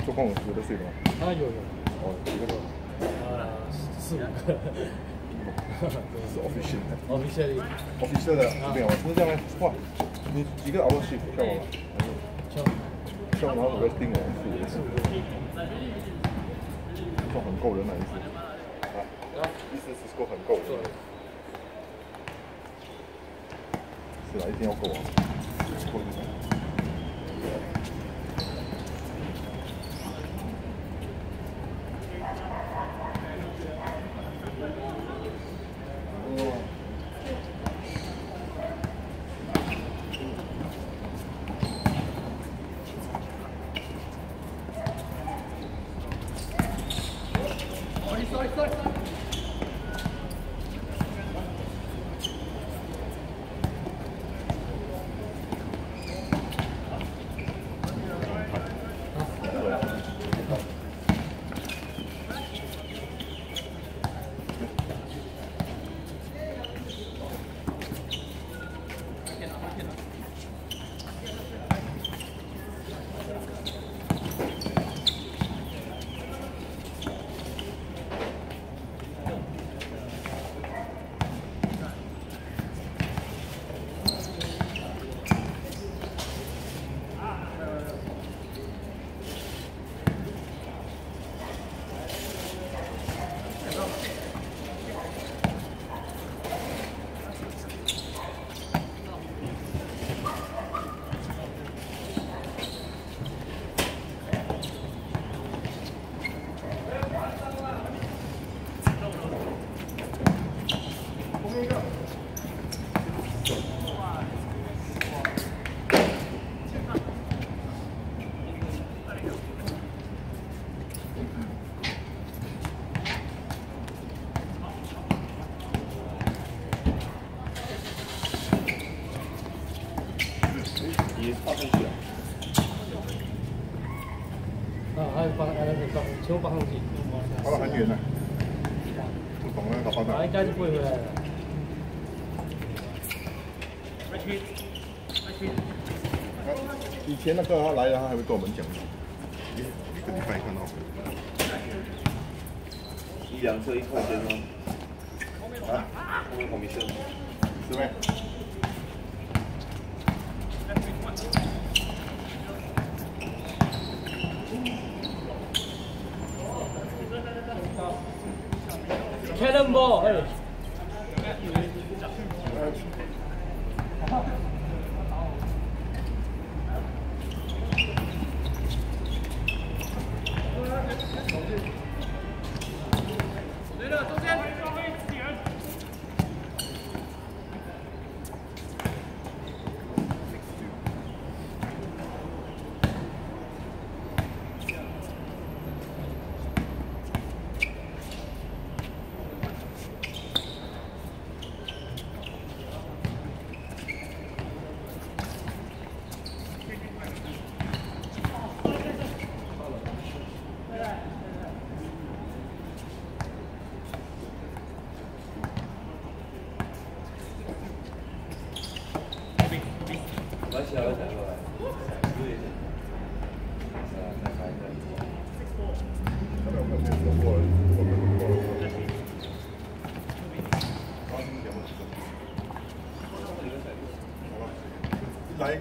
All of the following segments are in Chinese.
总共有的水吗？ 啊，有。 哦，几个？ 4、5个。 是 official 的没有，是这样吗？哇，你几个 hour shift 跳完吗？跳完然后5个定了4、5个，说很够人了意思。啊，意思是说很够人。是啊，一定要够啊，够一点。 全部放上去，跑到很远了，不懂那个跑哪？ 应该是不会回来的。 以前那个他来了，他还会跟我们讲，一个礼拜看到。 1、2车1块钱哦。 啊？ 后面红色。 是呗。 Cannonball， 哎。对了，中间。 来。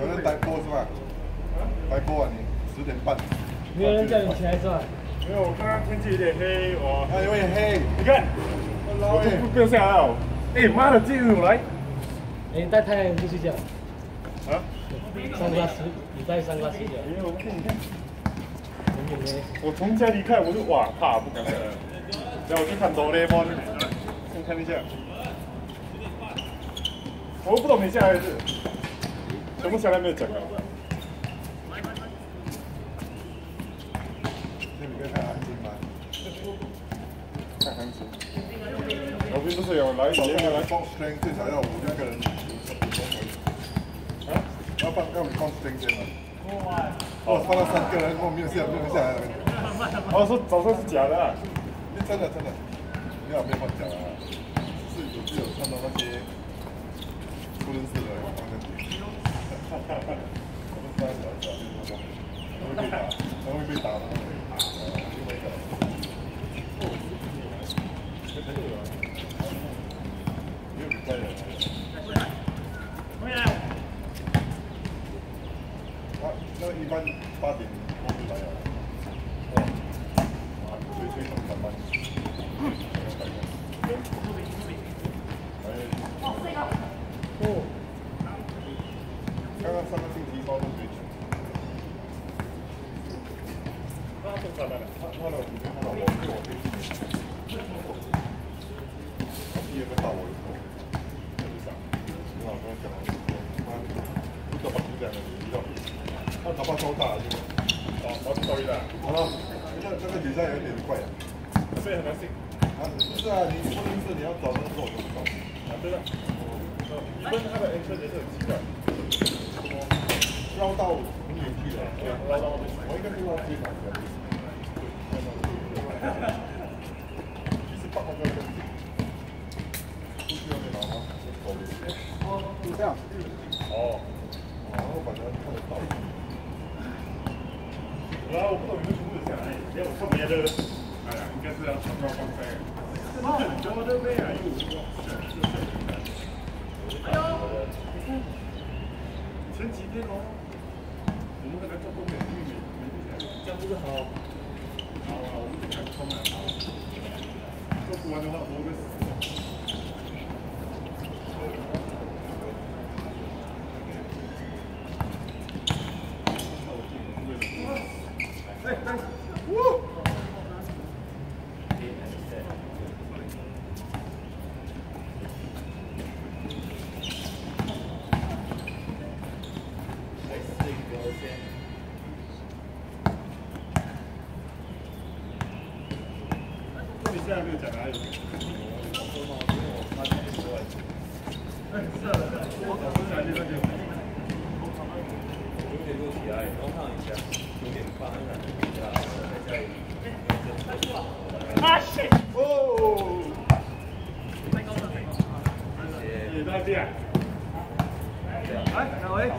有人待播是吧？待播啊你10点半。 没有人叫你起来算。 没有，我刚刚天气有点黑，我有点黑， 你看，我就不变下来了。哎妈的，进入来！ 哎，戴太阳眼镜睡觉。 啊？ 上glass，你戴上glass睡觉。 因为我看你看，我从家离开我就哇怕不敢下来了。然后我去看哆啦 A 梦，先看一下。我不懂你下来是，全部下来没有讲啊？ 那你看太安静吗？ 太安静。我并不是有来找人来。 放 string 最少要5、6个人。啊？要你放 string 先吗？哦，放到3个人，我没有下来。 哦，说早上是假的啊？ 真的，没有放假啊，是有看到那些不认识的人放在里面。我们3小时他会被打，另外一个。没有比赛的。那一般8点多就来了。吹从上班。刚刚上个星期包都没去。他的他老婆跟我飞机，他毕业跟大我的时候，在路上，我老跟他讲了，他不怎么讲的，你知道？他头发超大，就我知道的。好了，这个比赛有点怪啊。 所以很难信。 啊，不是啊，你不认识，你要找那个我就不懂。 啊，对了。你问他的 N 车也是很奇怪。 绕到很远去了， 绕到我应该是绕机场的。其实8号车出去外面拿吗？就这样。哦，然后把它看得到。 然后我不懂你们全部下来，连我看别的，哎呀，应该是要创造方式。很多的呗，哎呦，前几天哦，我们那个做工美玉美，这样不是好？好，我们就赶快买好。做不完的话，我会死。你现在没有讲哪有？我早上来就那边。9点多起来，然后看一下9点半，啊shit！哦，也在变。来，哪位？